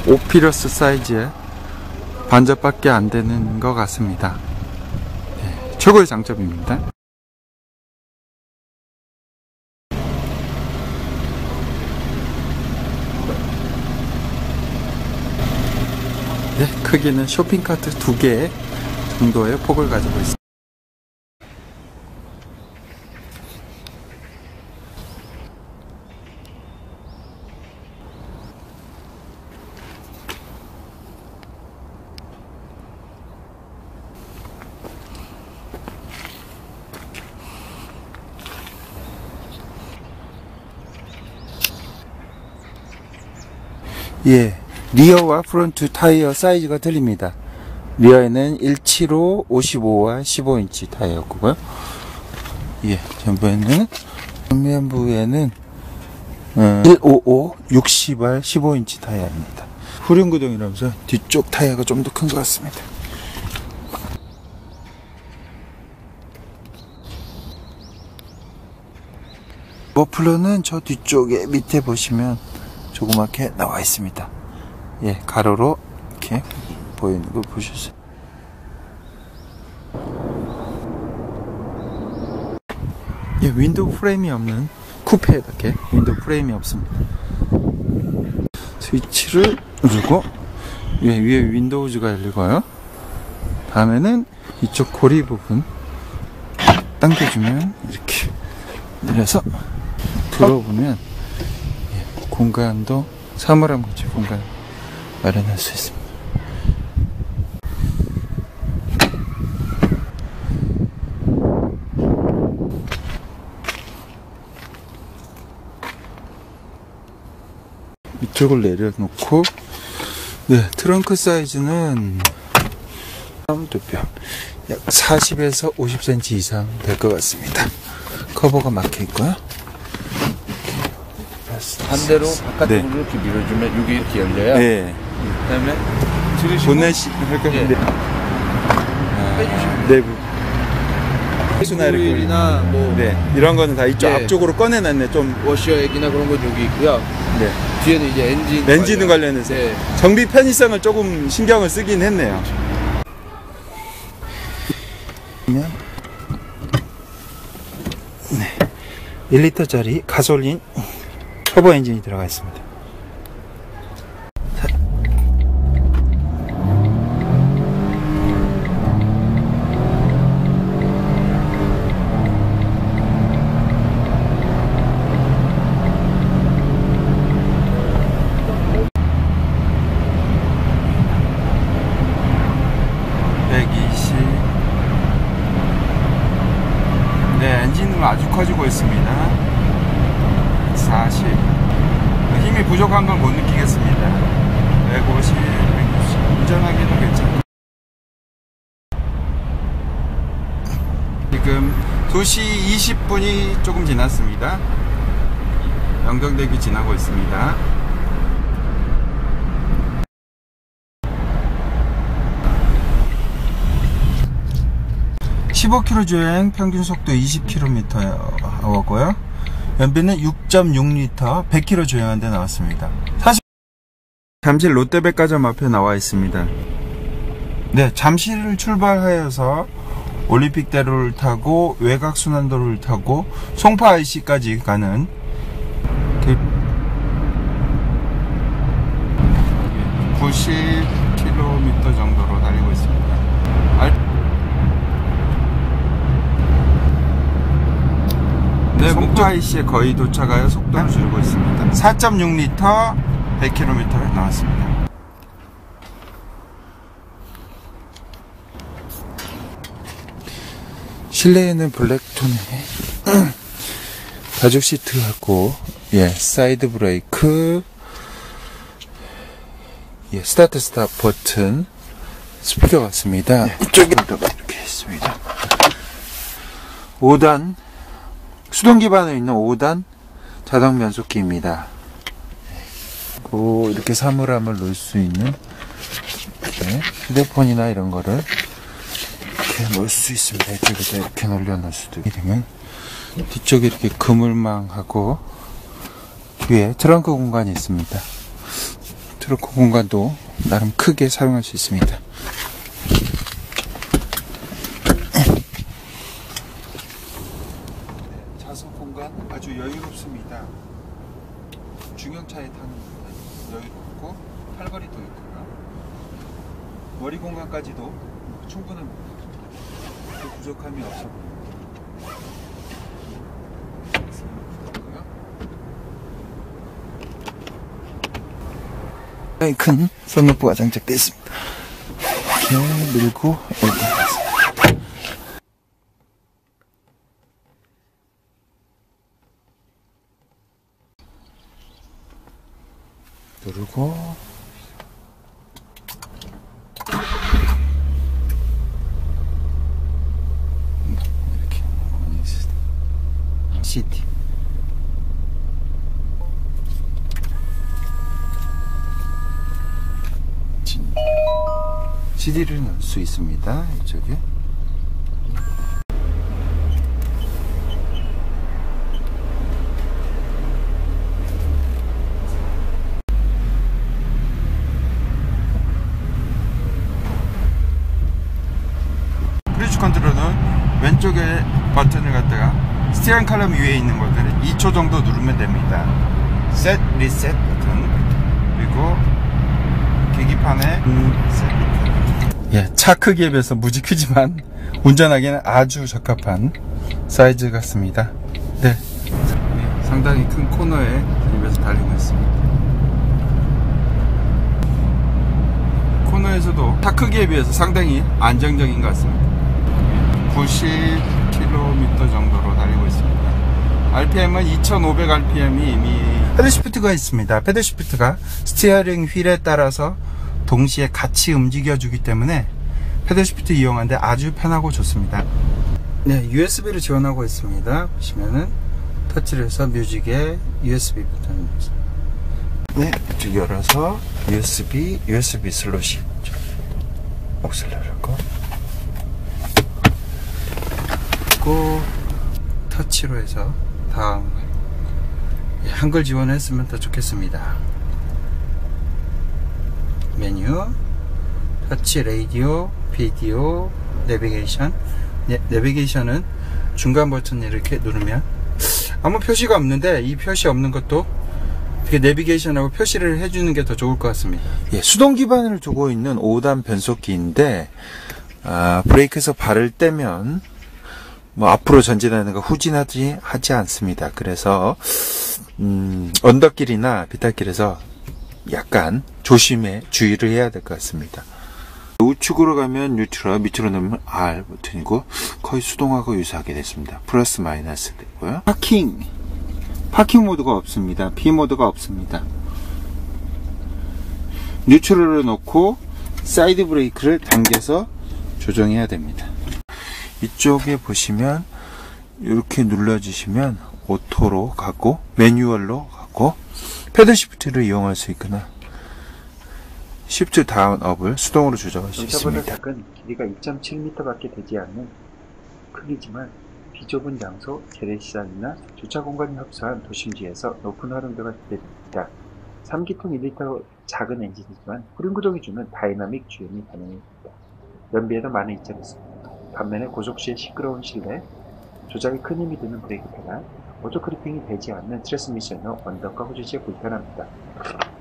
오피러스 사이즈의 반접밖에 안 되는 것 같습니다. 네, 최고의 장점입니다. 네, 크기는 쇼핑카트 2개 정도의 폭을 가지고 있습니다. 예, 리어와 프론트 타이어 사이즈가 틀립니다. 리어에는 175, 55와 15인치 타이어고요. 예, 전면부에는 155, 60와 15인치 타이어입니다. 후륜구동이라면서 뒤쪽 타이어가 좀 더 큰 것 같습니다. 머플러는 저 뒤쪽에 밑에 보시면 조그맣게 나와 있습니다. 예, 가로로 이렇게 보이는 거 보셨어요? 예, 윈도우 프레임이 없는 쿠페에다게 윈도우 프레임이 없습니다. 스위치를 누르고 위에 윈도우즈가 열리고요. 다음에는 이쪽 고리 부분 당겨주면 이렇게 내려서 들어보면 공간도 사물함 같이 공간 마련할 수 있습니다. 밑쪽을 내려놓고, 네, 트렁크 사이즈는 두뼘 약 40에서 50cm 이상 될 것 같습니다. 커버가 막혀 있고요. 반대로 바깥으로 네. 이렇게 밀어주면 이게 이렇게 열려요. 네. 그다음에 들으시고 보넷이 할 건데 빼주시면 내부 수나 오일이나 뭐 네, 이런 거는 다 이쪽 네. 앞쪽으로 꺼내놨네. 좀 워셔액이나 그런 건 여기 있고요. 네. 뒤에는 이제 엔진 관련해서 네. 정비 편의성을 조금 신경을 쓰긴 했네요. 네, 1리터짜리 가솔린 터보 엔진이 들어가 있습니다. 네, 엔진은 아주 커지고 있습니다. 40. 힘이 부족한 건 못 느끼겠습니다. 150, 160. 운전하기도 괜찮고. 지금 2시 20분이 조금 지났습니다. 영동대교 지나고 있습니다. 15km 주행 평균 속도 20km/h고요. 연비는 6.6L 100km 주행한 데 나왔습니다. 사실 잠실 롯데백화점 앞에 나와 있습니다. 네, 잠실을 출발하여서 올림픽대로를 타고 외곽순환도로를 타고 송파 IC까지 가는 90km 정도로 달리고 있습니다. 네, 송파 IC에 거의 도착하여 속도를 줄이고 있습니다. 4.6L 100km 나왔습니다. 실내에는 블랙톤의 가죽 시트하고, 예, 사이드 브레이크, 예, 스타트 스탑 버튼, 스피커가 있습니다. 네, 이쪽에다가 이렇게 있습니다. 5단, 수동 기반에 있는 5단 자동 변속기입니다. 이렇게 사물함을 놓을 수 있는, 네, 휴대폰이나 이런 거를 이렇게 놓을 수 있습니다. 이쪽에다 이렇게 놀려놓을 수도 있게 되면, 뒤쪽에 이렇게 그물망하고 뒤에 트렁크 공간이 있습니다. 트로크 공간도 나름 크게 사용할 수 있습니다. 좌석 공간 아주 여유롭습니다. 중형차에 타는 여유롭고 팔걸이도 있고요. 머리 공간까지도 충분합니다. 부족함이 없어. 큰 썬루프가 장착되어 있습니다. 이렇게 밀고 열고 누르고 이렇게 시티 CD를 넣을 수 있습니다. 이쪽에 크루즈 컨트롤은 왼쪽에 버튼을 갖다가 스티어링 칼럼 위에 있는 것들을 2초 정도 누르면 됩니다. 셋, 리셋 버튼, 그리고 계기판에 셋 버튼. 예, 차 크기에 비해서 무지 크지만 운전하기에는 아주 적합한 사이즈 같습니다. 네, 상당히 큰 코너에 입에서 달리고 있습니다. 코너에서도 차 크기에 비해서 상당히 안정적인 것 같습니다. 90km 정도로 달리고 있습니다. RPM은 2500rpm이 이미 패들 시프트가 있습니다. 패들 시프트가 스티어링 휠에 따라서 동시에 같이 움직여주기 때문에 패들 시프트 이용하는데 아주 편하고 좋습니다. 네, USB를 지원하고 있습니다. 보시면은 터치를 해서 뮤직에 USB 버튼을 누르세요. 네, 이쪽 열어서 USB 슬롯이 옥슬 열고 그리고 터치로 해서 다음 한글 지원했으면 더 좋겠습니다. 메뉴, 터치, 라디오, 비디오, 내비게이션. 네, 내비게이션은 중간 버튼 이렇게 누르면 아무 표시가 없는데 이 표시 없는 것도 이렇게 내비게이션하고 표시를 해주는 게 더 좋을 것 같습니다. 예, 수동 기반을 두고 있는 5단 변속기인데 브레이크에서 발을 떼면 뭐 앞으로 전진하는 거 후진하지 않습니다. 그래서 언덕길이나 비탈길에서 약간 주의를 해야 될 것 같습니다. 우측으로 가면 뉴트럴, 밑으로 넣으면 R 버튼이고 거의 수동하고 유사하게 됐습니다. 플러스 마이너스 되고요. 파킹 모드가 없습니다. P 모드가 없습니다. 뉴트럴을 놓고 사이드 브레이크를 당겨서 조정해야 됩니다. 이쪽에 보시면 이렇게 눌러주시면 오토로 가고 매뉴얼로 가고 패들 시프트를 이용할 수 있거나 시프트 다운 업을 수동으로 조정할 수 있습니다. 작은 길이가 2.7m 밖에 되지 않는 크기지만 비좁은 장소, 재래시장이나 주차 공간이 협소한 도심지에서 높은 활용도가 기대됩니다. 3기통 1리터 작은 엔진이지만 후륜 구동이 주는 다이나믹 주행이 가능합니다. 연비에도 많은 이점이 있습니다. 반면에 고속 시의 시끄러운 실내, 조작에 큰 힘이 드는 브레이크 페달, 오토 크리핑이 되지 않는 트랜스미션으로 언덕과 후주시에 불편합니다.